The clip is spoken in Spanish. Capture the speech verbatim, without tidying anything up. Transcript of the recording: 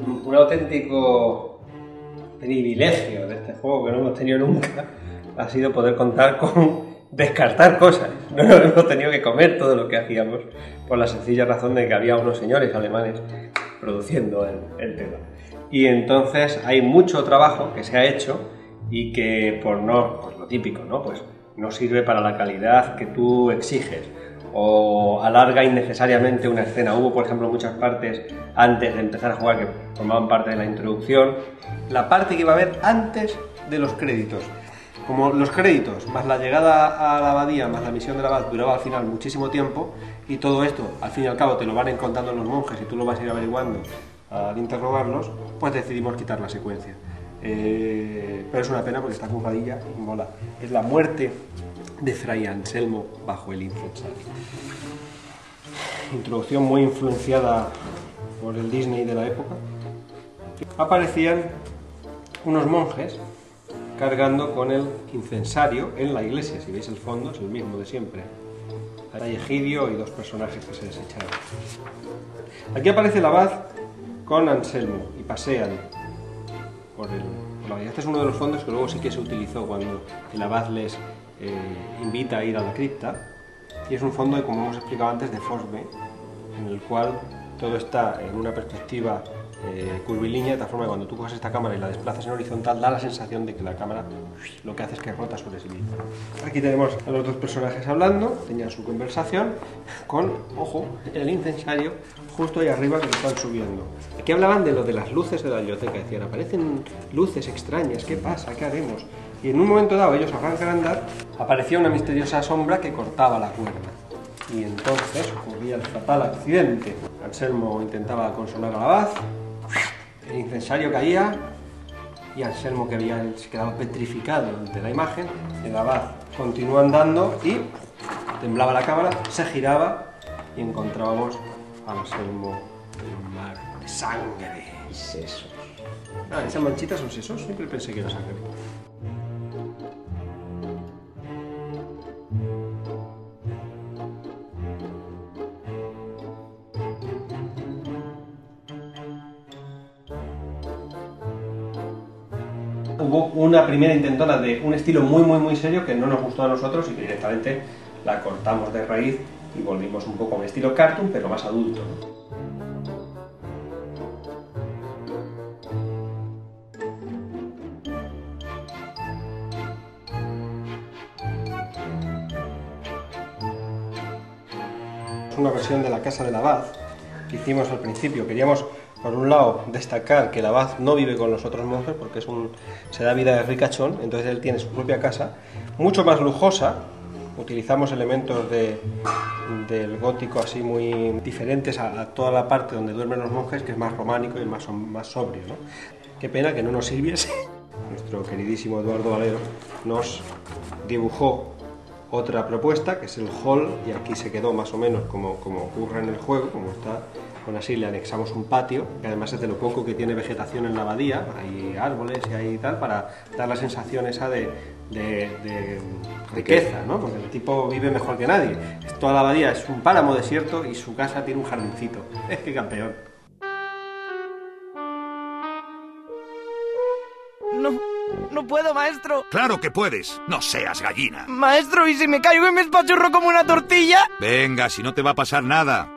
un auténtico privilegio de este juego que no hemos tenido nunca ha sido poder contar con descartar cosas. No nos hemos tenido que comer todo lo que hacíamos por la sencilla razón de que había unos señores alemanes produciendo el, el tema. Y entonces hay mucho trabajo que se ha hecho y que por no, pues lo típico, ¿no? Pues no sirve para la calidad que tú exiges o alarga innecesariamente una escena. Hubo, por ejemplo, muchas partes antes de empezar a jugar que formaban parte de la introducción. La parte que iba a haber antes de los créditos. Como los créditos, más la llegada a la abadía, más la misión de la abad duraba al final muchísimo tiempo y todo esto, al fin y al cabo, te lo van encontrando los monjes y tú lo vas a ir averiguando al interrogarlos, pues decidimos quitar la secuencia. Eh, pero es una pena porque está curradilla y mola. Es la muerte de Fray Anselmo bajo el incensario. Introducción muy influenciada por el Disney de la época. Aparecían unos monjes cargando con el incensario en la iglesia. Si veis el fondo es el mismo de siempre. Hay Egidio y dos personajes que se desecharon. Aquí aparece el abad con Anselmo y pasean por el... Por la... Este es uno de los fondos que luego sí que se utilizó cuando el abad les eh, invita a ir a la cripta, y es un fondo, como hemos explicado antes, de Forsby, en el cual todo está en una perspectiva eh, curvilínea, de tal forma que cuando tú coges esta cámara y la desplazas en horizontal da la sensación de que la cámara lo que hace es que rota sobre sí misma. Aquí tenemos a los dos personajes hablando, tenían su conversación con, ojo, el incensario justo ahí arriba que lo están subiendo. Aquí hablaban de lo de las luces de la biblioteca, decían, aparecen luces extrañas, ¿qué pasa? ¿Qué haremos? Y en un momento dado ellos arrancan a andar, aparecía una misteriosa sombra que cortaba la cuerda. Y entonces ocurría el fatal accidente. Anselmo intentaba consolar al abad, el incensario caía y Anselmo, que había, se quedaba petrificado ante la imagen, el abad continuó andando y temblaba la cámara, se giraba y encontrábamos a Anselmo en un mar de sangre y sesos. Ah, esas manchitas son sesos, siempre pensé que era sangre. Hubo una primera intentona de un estilo muy muy muy serio que no nos gustó a nosotros y que directamente la cortamos de raíz y volvimos un poco a un estilo cartoon pero más adulto, ¿no? Una versión de la casa del abad que hicimos al principio. Queríamos, por un lado, destacar que el abad no vive con los otros monjes porque es un, se da vida de ricachón, entonces él tiene su propia casa, mucho más lujosa. Utilizamos elementos de, del gótico así muy diferentes a, a toda la parte donde duermen los monjes, que es más románico y más, más sobrio, ¿no? Qué pena que no nos sirviese. Nuestro queridísimo Eduardo Valero nos dibujó otra propuesta, que es el hall, y aquí se quedó más o menos como, como ocurre en el juego, como está. Con así le anexamos un patio, que además es de lo poco que tiene vegetación en la abadía, hay árboles y hay tal, para dar la sensación esa de, de, de riqueza, ¿no? Porque el tipo vive mejor que nadie. Toda la abadía es un páramo desierto y su casa tiene un jardincito. Es que campeón. No, no puedo, maestro. ¡Claro que puedes! ¡No seas gallina! Maestro, ¿y si me caigo y me espachurro como una tortilla? Venga, si no te va a pasar nada.